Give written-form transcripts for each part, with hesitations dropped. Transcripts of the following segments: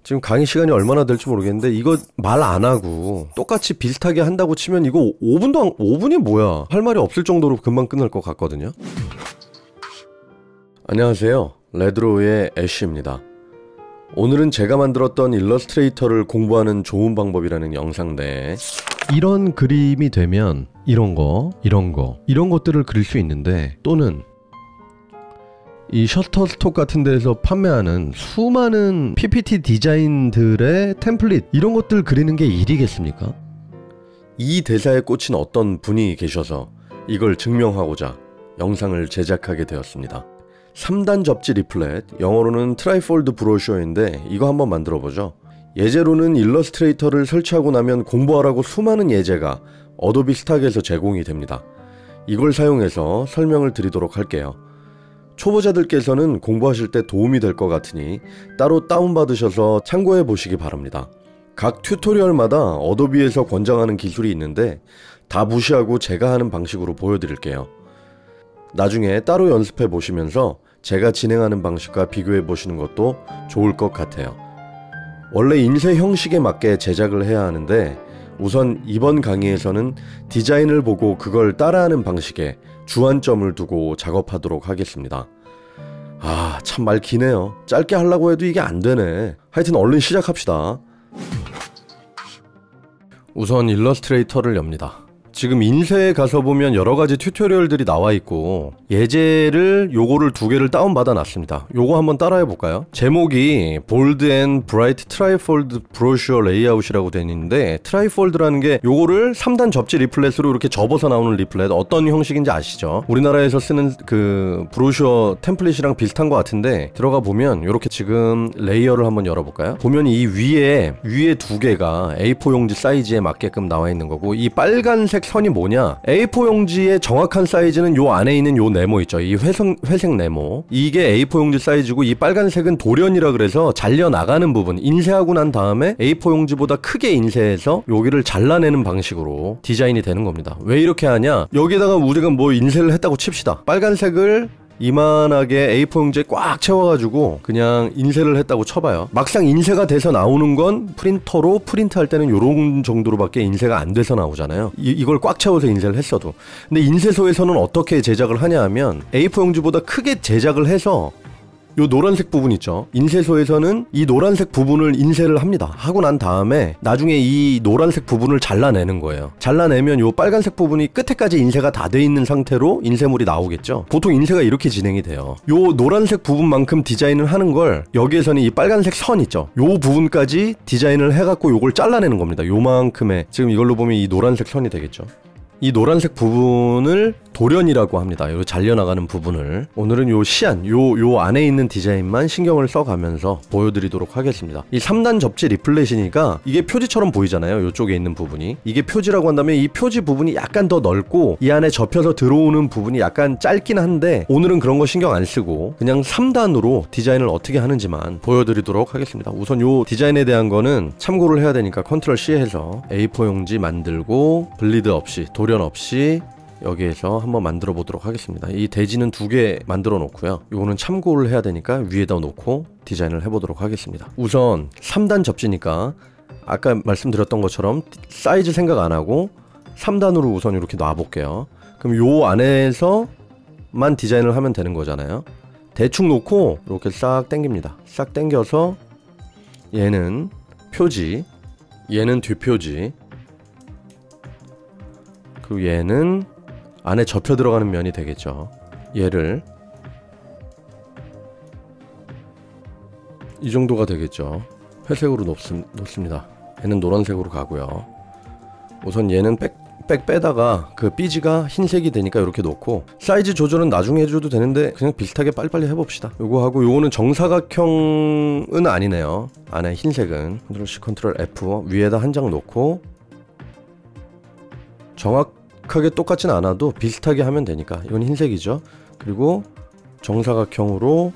지금 강의 시간이 얼마나 될지 모르겠는데 이거 말 안 하고 똑같이 비슷하게 한다고 치면 이거 5분이 뭐야? 할 말이 없을 정도로 금방 끝날 것 같거든요. 안녕하세요. 레드로우의 애쉬입니다. 오늘은 제가 만들었던 일러스트레이터를 공부하는 좋은 방법이라는 영상 내에 이런 그림이 되면 이런 것들을 그릴 수 있는데, 또는 이 셔터스톡 같은 데서 판매하는 수많은 PPT 디자인들의 템플릿, 이런 것들 그리는 게 일이겠습니까? 이 대사에 꽂힌 어떤 분이 계셔서 이걸 증명하고자 영상을 제작하게 되었습니다. 3단 접지 리플렛, 영어로는 트라이폴드 브로셔인데 이거 한번 만들어보죠. 예제로는 일러스트레이터를 설치하고 나면 공부하라고 수많은 예제가 어도비 스탁에서 제공이 됩니다. 이걸 사용해서 설명을 드리도록 할게요. 초보자들께서는 공부하실 때 도움이 될 것 같으니 따로 다운받으셔서 참고해 보시기 바랍니다. 각 튜토리얼마다 어도비에서 권장하는 기술이 있는데 다 무시하고 제가 하는 방식으로 보여드릴게요. 나중에 따로 연습해 보시면서 제가 진행하는 방식과 비교해 보시는 것도 좋을 것 같아요. 원래 인쇄 형식에 맞게 제작을 해야 하는데, 우선 이번 강의에서는 디자인을 보고 그걸 따라하는 방식에 주안점을 두고 작업하도록 하겠습니다. 참 말 기네요. 짧게 하려고 해도 이게 안 되네. 하여튼 얼른 시작합시다. 우선 일러스트레이터를 엽니다. 지금 인쇄에 가서 보면 여러가지 튜토리얼들이 나와있고, 예제를 요거를 2개를 다운받아 놨습니다. 요거 한번 따라해 볼까요? 제목이 Bold and Bright Trifold Brochure Layout이라고 되어 있는데, 트라이폴드라는 게 요거를 3단 접지 리플렛으로 이렇게 접어서 나오는 리플렛, 어떤 형식인지 아시죠? 우리나라에서 쓰는 그 브로셔 템플릿이랑 비슷한 것 같은데, 들어가 보면 요렇게 지금 레이어를 한번 열어볼까요? 보면 이 위에 2개가 A4 용지 사이즈에 맞게끔 나와 있는 거고, 이 빨간색 선이 뭐냐, A4 용지의 정확한 사이즈는 요 안에 있는 요 네모 있죠, 이 회색 네모, 이게 A4 용지 사이즈고, 이 빨간색은 돌연이라 그래서 잘려나가는 부분, 인쇄하고 난 다음에 A4 용지보다 크게 인쇄해서 여기를 잘라내는 방식으로 디자인이 되는 겁니다. 왜 이렇게 하냐, 여기다가 우리가 뭐 인쇄를 했다고 칩시다. 빨간색을 이만하게 A4 용지에 꽉 채워가지고 그냥 인쇄를 했다고 쳐봐요. 막상 인쇄가 돼서 나오는 건 프린터로 프린트할 때는 요런 정도로밖에 인쇄가 안 돼서 나오잖아요. 이걸 꽉 채워서 인쇄를 했어도. 근데 인쇄소에서는 어떻게 제작을 하냐 하면, A4 용지보다 크게 제작을 해서 요 노란색 부분 있죠, 인쇄소에서는 이 노란색 부분을 인쇄를 합니다. 하고 난 다음에 나중에 이 노란색 부분을 잘라내는 거예요. 잘라내면 요 빨간색 부분이 끝에까지 인쇄가 다 돼 있는 상태로 인쇄물이 나오겠죠. 보통 인쇄가 이렇게 진행이 돼요. 요 노란색 부분만큼 디자인을 하는 걸, 여기에서는 이 빨간색 선 있죠, 요 부분까지 디자인을 해갖고 요걸 잘라내는 겁니다. 요만큼의, 지금 이걸로 보면 이 노란색 선이 되겠죠. 이 노란색 부분을 돌연이라고 합니다. 요 잘려나가는 부분을. 오늘은 요 시안, 요 안에 있는 디자인만 신경을 써가면서 보여드리도록 하겠습니다. 이 3단 접지 리플렛이니까 이게 표지처럼 보이잖아요, 요쪽에 있는 부분이. 이게 표지라고 한다면 이 표지 부분이 약간 더 넓고 이 안에 접혀서 들어오는 부분이 약간 짧긴 한데, 오늘은 그런 거 신경 안 쓰고 그냥 3단으로 디자인을 어떻게 하는지만 보여드리도록 하겠습니다. 우선 요 디자인에 대한 거는 참고를 해야 되니까 컨트롤 C 해서 A4 용지 만들고, 블리드 없이, 돌연 없이 여기에서 한번 만들어 보도록 하겠습니다. 이 대지는 2개 만들어 놓고요. 요거는 참고를 해야 되니까 위에다 놓고 디자인을 해보도록 하겠습니다. 우선 3단 접지니까 아까 말씀드렸던 것처럼 사이즈 생각 안 하고 3단으로 우선 이렇게 놔볼게요. 그럼 요 안에서만 디자인을 하면 되는 거잖아요. 대충 놓고 이렇게 싹 당깁니다. 싹 당겨서 얘는 표지, 얘는 뒷표지, 그리고 얘는 안에 접혀 들어가는 면이 되겠죠. 얘를 이 정도가 되겠죠. 회색으로 놓습니다. 얘는 노란색으로 가고요. 우선 얘는 빽 빼다가 그 삐지가 흰색이 되니까 이렇게 놓고, 사이즈 조절은 나중에 해줘도 되는데 그냥 비슷하게 빨리빨리 해봅시다. 요거 하고, 요거는 정사각형은 아니네요. 안에 흰색은 컨트롤 C 컨트롤 F, 위에다 한 장 놓고, 정확하게 똑같진 않아도 비슷하게 하면 되니까. 이건 흰색이죠. 그리고 정사각형으로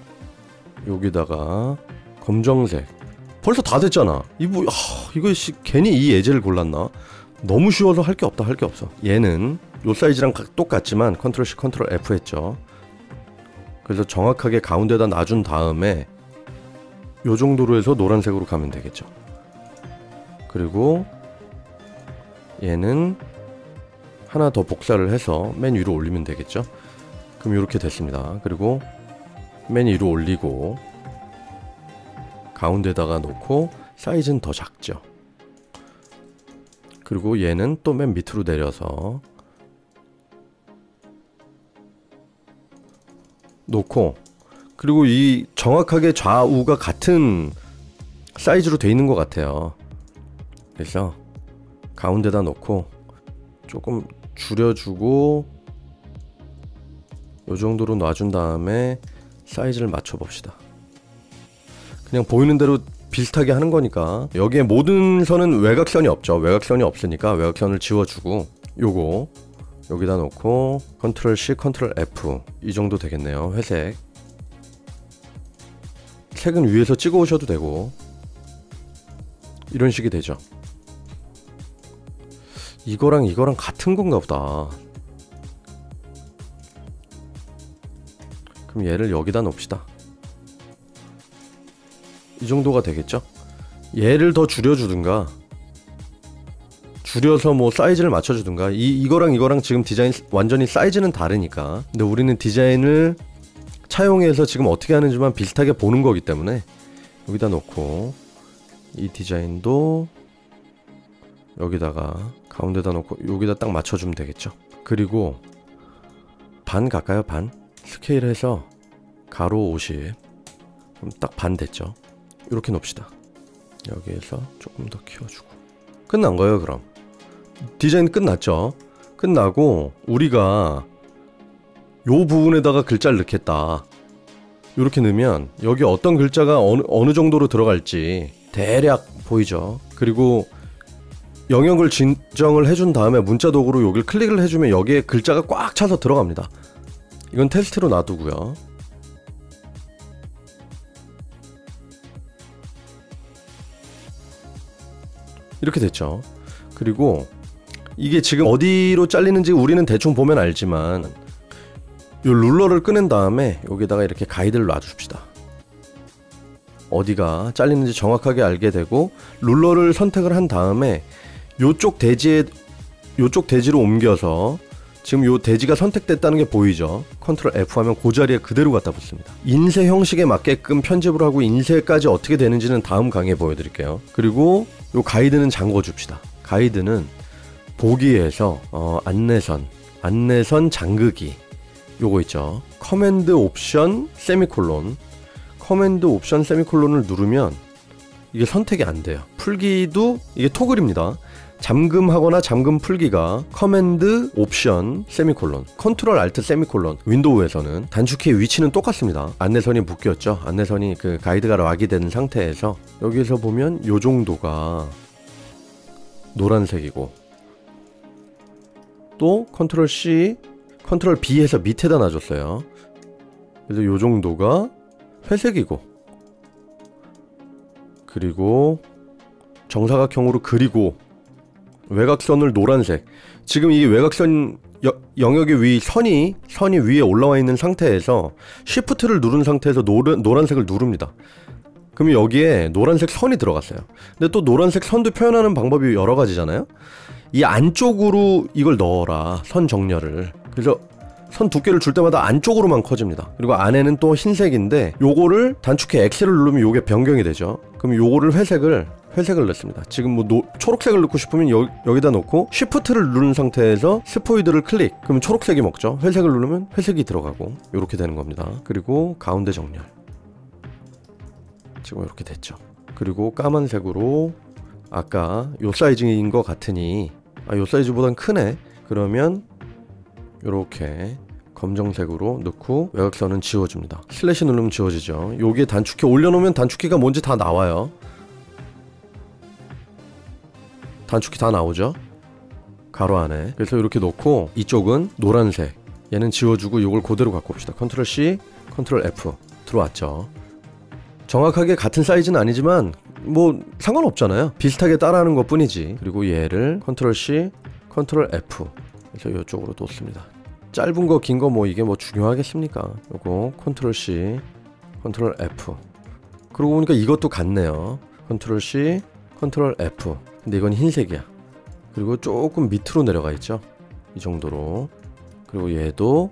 여기다가 검정색. 벌써 다 됐잖아. 이거 괜히 이 예제를 골랐나? 너무 쉬워서 할 게 없다, 할 게 없어. 얘는 요 사이즈랑 똑같지만 컨트롤 C 컨트롤 F 했죠. 그래서 정확하게 가운데다 놔준 다음에 요 정도로 해서 노란색으로 가면 되겠죠. 그리고 얘는 하나 더 복사를 해서 맨 위로 올리면 되겠죠. 그럼 이렇게 됐습니다. 그리고 맨 위로 올리고 가운데다가 놓고 사이즈는 더 작죠. 그리고 얘는 또 맨 밑으로 내려서 놓고, 그리고 이 정확하게 좌우가 같은 사이즈로 돼 있는 것 같아요. 그래서 가운데다 놓고 조금 줄여주고 요 정도로 놔준 다음에 사이즈를 맞춰 봅시다. 그냥 보이는 대로 비슷하게 하는 거니까. 여기에 모든 선은 외곽선이 없죠. 외곽선이 없으니까 외곽선을 지워주고 요거 여기다 놓고 컨트롤 C, 컨트롤 F 이 정도 되겠네요. 회색. 색은 위에서 찍어 오셔도 되고 이런 식이 되죠. 이거랑 이거랑 같은 건가 보다. 그럼 얘를 여기다 놓읍시다. 이 정도가 되겠죠? 얘를 더 줄여주든가 줄여서 뭐 사이즈를 맞춰주든가. 이거랑 이거랑 지금 디자인 완전히 사이즈는 다르니까. 근데 우리는 디자인을 차용해서 지금 어떻게 하는지만 비슷하게 보는 거기 때문에 여기다 놓고 이 디자인도 여기다가 가운데다 놓고 여기다 딱 맞춰주면 되겠죠. 그리고 반 갈까요? 반? 스케일 해서 가로 50. 그럼 딱 반 됐죠. 이렇게 놓읍시다. 여기에서 조금 더 키워주고 끝난 거예요. 그럼 디자인 끝났죠. 끝나고 우리가 요 부분에다가 글자를 넣겠다. 이렇게 넣으면 여기 어떤 글자가 어느 정도로 들어갈지 대략 보이죠. 그리고 영역을 진정을 해준 다음에 문자 도구로 여기를 클릭을 해주면 여기에 글자가 꽉 차서 들어갑니다. 이건 테스트로 놔두고요. 이렇게 됐죠. 그리고 이게 지금 어디로 잘리는지 우리는 대충 보면 알지만 이 룰러를 꺼낸 다음에 여기다가 이렇게 가이드를 놔줍시다. 어디가 잘리는지 정확하게 알게 되고 룰러를 선택을 한 다음에 요쪽 대지로 옮겨서 지금 요 대지가 선택됐다는 게 보이죠. 컨트롤 F 하면 그 자리에 그대로 갖다 붙습니다. 인쇄 형식에 맞게끔 편집을 하고 인쇄까지 어떻게 되는지는 다음 강의에 보여드릴게요. 그리고 요 가이드는 잠궈 줍시다. 가이드는 보기에서 안내선 잠그기 요거 있죠. 커맨드 옵션 세미콜론 세미콜론을 누르면 이게 선택이 안 돼요. 풀기도 이게 토글입니다. 잠금하거나 잠금 풀기가 커맨드 옵션 세미콜론 컨트롤 알트 세미콜론. 윈도우에서는 단축키의 위치는 똑같습니다. 안내선이 묶였죠. 안내선이 그 가이드가 락이 된 상태에서 여기에서 보면 요 정도가 노란색이고 또 컨트롤 C 컨트롤 B 해서 밑에다 놔줬어요. 그래서 요 정도가 회색이고 그리고 정사각형으로 그리고 외곽선을 노란색. 지금 이 외곽선 영역의 위 선이 위에 올라와 있는 상태에서 Shift를 누른 상태에서 노란색을 누릅니다. 그러면 여기에 노란색 선이 들어갔어요. 근데 또 노란색 선도 표현하는 방법이 여러 가지잖아요. 이 안쪽으로 이걸 넣어라. 선 정렬을. 그래서 선 두께를 줄 때마다 안쪽으로만 커집니다. 그리고 안에는 또 흰색인데 요거를 단축키 X를 누르면 요게 변경이 되죠. 그럼 요거를 회색을 넣습니다. 지금 뭐 초록색을 넣고 싶으면 여기다 놓고 Shift를 누른 상태에서 스포이드를 클릭. 그러면 초록색이 먹죠. 회색을 누르면 회색이 들어가고 이렇게 되는 겁니다. 그리고 가운데 정렬. 지금 이렇게 됐죠. 그리고 까만색으로 아까 요 사이즈인 것 같으니 요 사이즈보단 크네. 그러면 요렇게 검정색으로 넣고 외곽선은 지워줍니다. 슬래시 누르면 지워지죠. 요게 단축키 올려놓으면 단축키가 뭔지 다 나와요. 단축키 다 나오죠. 가로 안에. 그래서 이렇게 놓고 이쪽은 노란색. 얘는 지워주고 요걸 그대로 갖고 옵시다. 컨트롤 C, 컨트롤 F 들어왔죠. 정확하게 같은 사이즈는 아니지만 뭐 상관없잖아요. 비슷하게 따라하는 것 뿐이지. 그리고 얘를 컨트롤 C, 컨트롤 F 그래서 이쪽으로 놓습니다. 짧은 거 긴 거 뭐 이게 뭐 중요하겠습니까? 요거 컨트롤 C, 컨트롤 F 그러고 보니까 이것도 같네요. 컨트롤 C, 컨트롤 F. 근데 이건 흰색이야. 그리고 조금 밑으로 내려가 있죠. 이 정도로. 그리고 얘도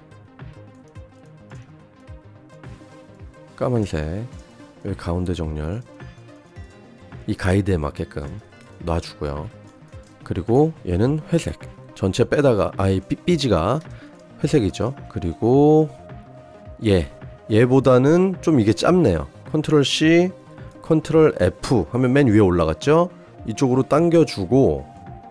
까만색. 여기 가운데 정렬. 이 가이드에 맞게끔 놔주고요. 그리고 얘는 회색. 전체 빼다가 이 삐지가 회색이죠. 그리고 얘보다는 좀 이게 짧네요. 컨트롤 C, 컨트롤 F 하면 맨 위에 올라갔죠. 이쪽으로 당겨주고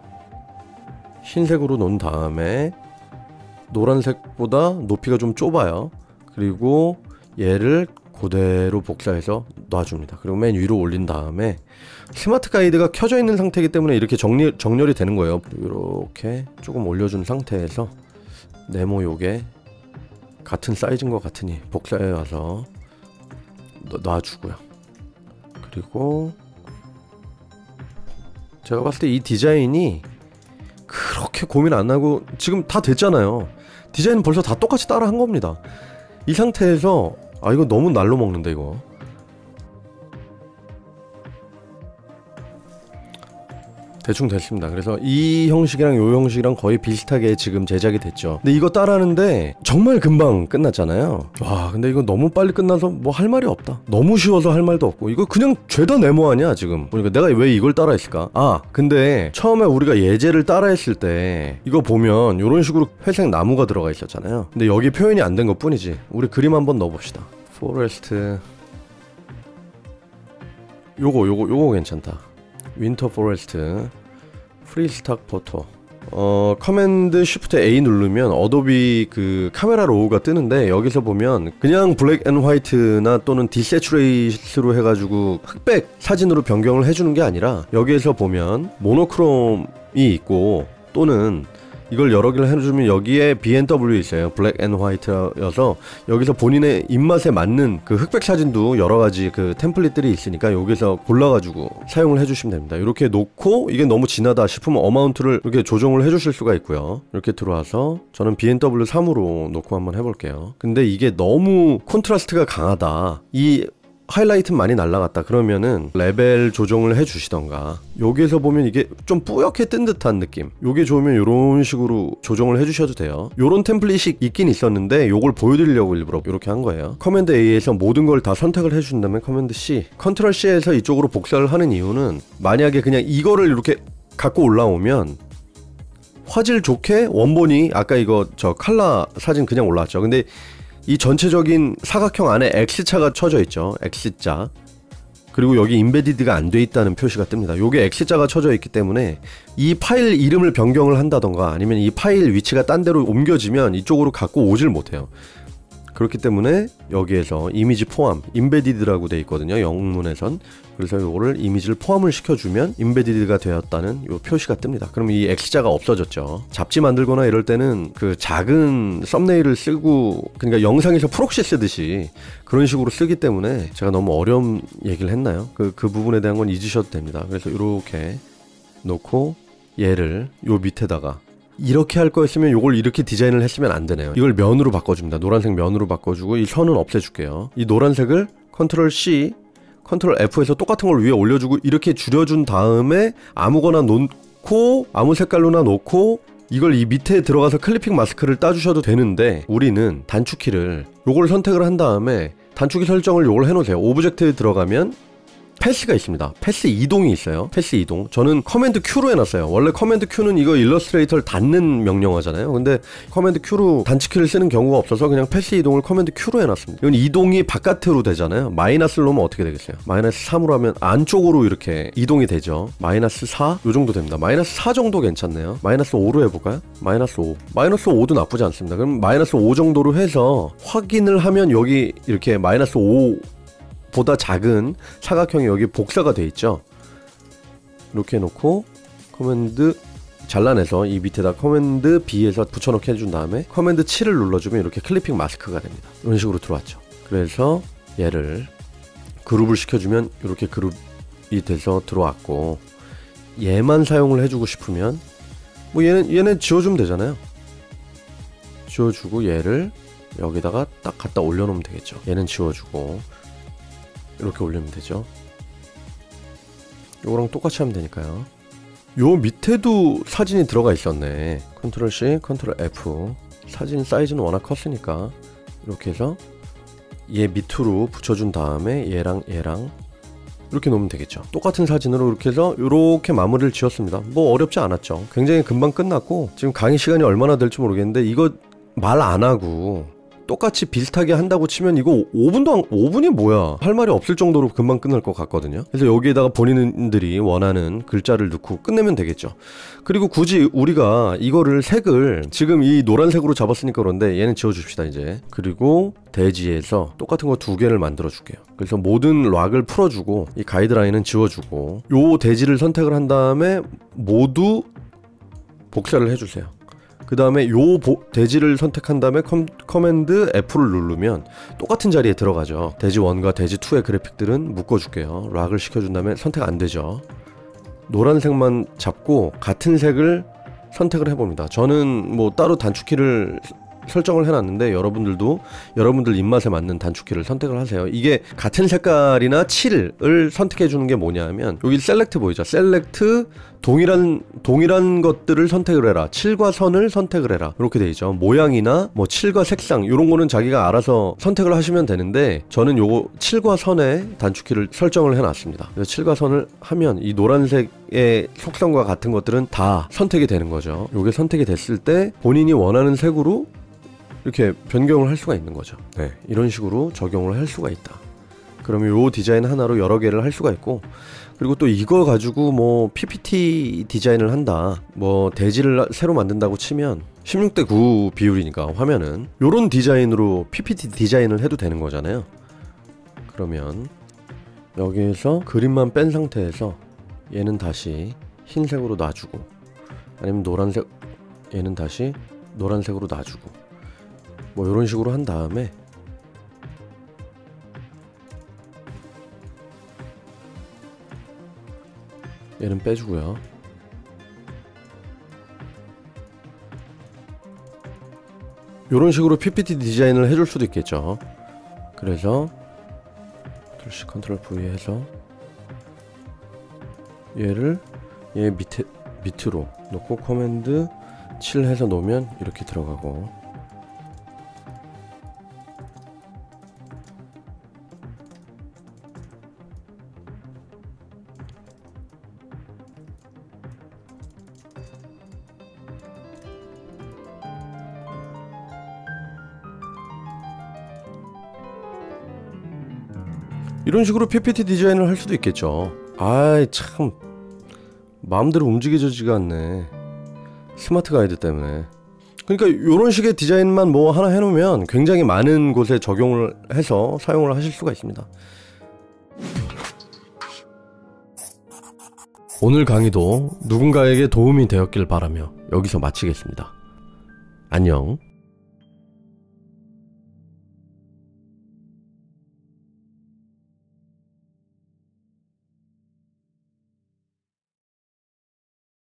흰색으로 놓은 다음에 노란색보다 높이가 좀 좁아요. 그리고 얘를 그대로 복사해서 놔줍니다. 그리고 맨 위로 올린 다음에 스마트 가이드가 켜져 있는 상태이기 때문에 이렇게 정렬이 되는 거예요. 이렇게 조금 올려준 상태에서 네모 요게 같은 사이즈인 것 같으니 복사해 와서 놔주고요. 그리고 제가 봤을 때 이 디자인이 그렇게 고민 안 하고 지금 다 됐잖아요. 디자인은 벌써 다 똑같이 따라 한 겁니다. 이 상태에서 이거 너무 날로 먹는다 이거. 대충 됐습니다. 그래서 이 형식이랑 요 형식이랑 거의 비슷하게 지금 제작이 됐죠. 근데 이거 따라하는데 정말 금방 끝났잖아요. 와, 근데 이거 너무 빨리 끝나서 뭐 할 말이 없다. 너무 쉬워서 할 말도 없고 이거 그냥 죄다 네모 아니야 지금. 그러니까 내가 왜 이걸 따라했을까? 근데 처음에 우리가 예제를 따라했을 때 이거 보면 이런 식으로 회색 나무가 들어가 있었잖아요. 근데 여기 표현이 안 된 것 뿐이지. 우리 그림 한번 넣어봅시다. 포레스트 요거 괜찮다. 윈터 포레스트 프리스탁 포토. 커맨드 쉬프트 A 누르면 어도비 그 카메라 로우가 뜨는데 여기서 보면 그냥 블랙 앤 화이트나 또는 디세츄레이트로 해가지고 흑백 사진으로 변경을 해주는 게 아니라 여기에서 보면 모노크롬이 있고 또는 이걸 여러 개를 해주면 여기에 B&W 있어요. 블랙 앤 화이트여서 여기서 본인의 입맛에 맞는 그 흑백 사진도 여러 가지 그 템플릿들이 있으니까 여기서 골라가지고 사용을 해주시면 됩니다. 이렇게 놓고 이게 너무 진하다 싶으면 어마운트를 이렇게 조정을 해주실 수가 있고요. 이렇게 들어와서 저는 B&W 3으로 놓고 한번 해볼게요. 근데 이게 너무 콘트라스트가 강하다. 이 하이라이트 많이 날라갔다 그러면은 레벨 조정을 해주시던가. 여기에서 보면 이게 좀 뿌옇게 뜬 듯한 느낌, 요게 좋으면 요런 식으로 조정을 해주셔도 돼요. 요런 템플릿이 있긴 있었는데 요걸 보여드리려고 일부러 이렇게 한 거예요. 커맨드 A에서 모든 걸 다 선택을 해준 다음에 커맨드 C, 컨트롤 C에서 이쪽으로 복사를 하는 이유는 만약에 그냥 이거를 이렇게 갖고 올라오면 화질 좋게 원본이 아까 이거 저 칼라 사진 그냥 올라왔죠. 근데 이 전체적인 사각형 안에 X자가 쳐져 있죠. X자. 그리고 여기 인베디드가 안 돼 있다는 표시가 뜹니다. 요게 X자가 쳐져 있기 때문에 이 파일 이름을 변경을 한다던가 아니면 이 파일 위치가 딴 데로 옮겨지면 이쪽으로 갖고 오질 못해요. 그렇기 때문에 여기에서 이미지 포함, 인베디드라고 돼 있거든요. 영문에선. 그래서 요거를 이미지를 포함을 시켜주면 인베디드가 되었다는 요 표시가 뜹니다. 그럼 이 X자가 없어졌죠. 잡지 만들거나 이럴 때는 그 작은 썸네일을 쓰고, 그러니까 영상에서 프록시 쓰듯이 그런 식으로 쓰기 때문에 제가 너무 어려운 얘기를 했나요? 그 부분에 대한 건 잊으셔도 됩니다. 그래서 이렇게 놓고 얘를 요 밑에다가 이렇게 할 거였으면 요걸 이렇게 디자인을 했으면 안 되네요. 이걸 면으로 바꿔줍니다. 노란색 면으로 바꿔주고 이 선은 없애줄게요. 이 노란색을 컨트롤 C, 컨트롤 F에서 똑같은 걸 위에 올려주고 이렇게 줄여준 다음에 아무거나 놓고 아무 색깔로나 놓고 이걸 이 밑에 들어가서 클리핑 마스크를 따주셔도 되는데 우리는 단축키를 요걸 선택을 한 다음에 단축키 설정을 요걸 해놓으세요. 오브젝트에 들어가면 패스가 있습니다. 패스 이동이 있어요. 패스 이동. 저는 커맨드 Q로 해놨어요. 원래 커맨드 Q는 이거 일러스트레이터를 닫는 명령어잖아요. 근데 커맨드 Q로 단축키를 쓰는 경우가 없어서 그냥 패스 이동을 커맨드 Q로 해놨습니다. 이건 이동이 바깥으로 되잖아요. 마이너스를 놓으면 어떻게 되겠어요? 마이너스 3으로 하면 안쪽으로 이렇게 이동이 되죠. 마이너스 4? 요 정도 됩니다. 마이너스 4 정도 괜찮네요. 마이너스 5로 해볼까요? 마이너스 5. 마이너스 5도 나쁘지 않습니다. 그럼 마이너스 5 정도로 해서 확인을 하면 여기 이렇게 마이너스 5 보다 작은 사각형이 여기 복사가 돼 있죠. 이렇게 해놓고 커맨드 잘라내서 이 밑에다 커맨드 B에서 붙여넣기 해준 다음에 커맨드 7을 눌러주면 이렇게 클리핑 마스크가 됩니다. 이런 식으로 들어왔죠. 그래서 얘를 그룹을 시켜주면 이렇게 그룹이 돼서 들어왔고, 얘만 사용을 해주고 싶으면 뭐 얘는 지워주면 되잖아요. 지워주고 얘를 여기다가 딱 갖다 올려놓으면 되겠죠. 얘는 지워주고 이렇게 올리면 되죠. 요거랑 똑같이 하면 되니까요. 요 밑에도 사진이 들어가 있었네. 컨트롤 C, 컨트롤 F. 사진 사이즈는 워낙 컸으니까 이렇게 해서 얘 밑으로 붙여준 다음에 얘랑 이렇게 놓으면 되겠죠. 똑같은 사진으로 이렇게 해서 이렇게 마무리를 지었습니다. 뭐 어렵지 않았죠. 굉장히 금방 끝났고, 지금 강의 시간이 얼마나 될지 모르겠는데 이거 말 안 하고 똑같이 비슷하게 한다고 치면 이거 5분이 뭐야, 할 말이 없을 정도로 금방 끝날 것 같거든요. 그래서 여기에다가 본인들이 원하는 글자를 넣고 끝내면 되겠죠. 그리고 굳이 우리가 이거를 색을 지금 이 노란색으로 잡았으니까 그런데 얘는 지워줍시다 이제. 그리고 대지에서 똑같은 거 2개를 만들어 줄게요. 그래서 모든 락을 풀어주고 이 가이드라인은 지워주고 요 대지를 선택을 한 다음에 모두 복사를 해주세요. 그 다음에 요 대지를 선택한 다음에 커맨드 F를 누르면 똑같은 자리에 들어가죠. 대지 1과 대지 2의 그래픽들은 묶어줄게요. 락을 시켜준 다음에 선택 안되죠. 노란색만 잡고 같은 색을 선택을 해봅니다. 저는 뭐 따로 단축키를 설정을 해놨는데 여러분들도 여러분들 입맛에 맞는 단축키를 선택을 하세요. 이게 같은 색깔이나 칠을 선택해주는 게 뭐냐면 여기 셀렉트 보이죠? 셀렉트 동일한 것들을 선택을 해라. 칠과 선을 선택을 해라. 이렇게 돼 있죠. 모양이나 뭐 칠과 색상 이런 거는 자기가 알아서 선택을 하시면 되는데 저는 요거 칠과 선에 단축키를 설정을 해놨습니다. 그래서 칠과 선을 하면 이 노란색의 속성과 같은 것들은 다 선택이 되는 거죠. 요게 선택이 됐을 때 본인이 원하는 색으로 이렇게 변경을 할 수가 있는 거죠. 네, 이런 식으로 적용을 할 수가 있다. 그러면 요 디자인 하나로 여러 개를 할 수가 있고, 그리고 또 이거 가지고 뭐 PPT 디자인을 한다, 뭐 대지를 새로 만든다고 치면 16:9 비율이니까 화면은 요런 디자인으로 PPT 디자인을 해도 되는 거잖아요. 그러면 여기에서 그림만 뺀 상태에서 얘는 다시 흰색으로 놔주고, 아니면 노란색, 얘는 다시 노란색으로 놔주고, 뭐 이런 식으로 한 다음에 얘는 빼주고요. 이런 식으로 PPT 디자인을 해줄 수도 있겠죠. 그래서 컨트롤 V 해서 얘를 얘 밑으로 놓고 커맨드 7 해서 놓으면 이렇게 들어가고, 이런 식으로 PPT 디자인을 할 수도 있겠죠. 아이 참 마음대로 움직여지지가 않네, 스마트 가이드 때문에. 그러니까 이런 식의 디자인만 뭐 하나 해놓으면 굉장히 많은 곳에 적용을 해서 사용을 하실 수가 있습니다. 오늘 강의도 누군가에게 도움이 되었길 바라며 여기서 마치겠습니다. 안녕.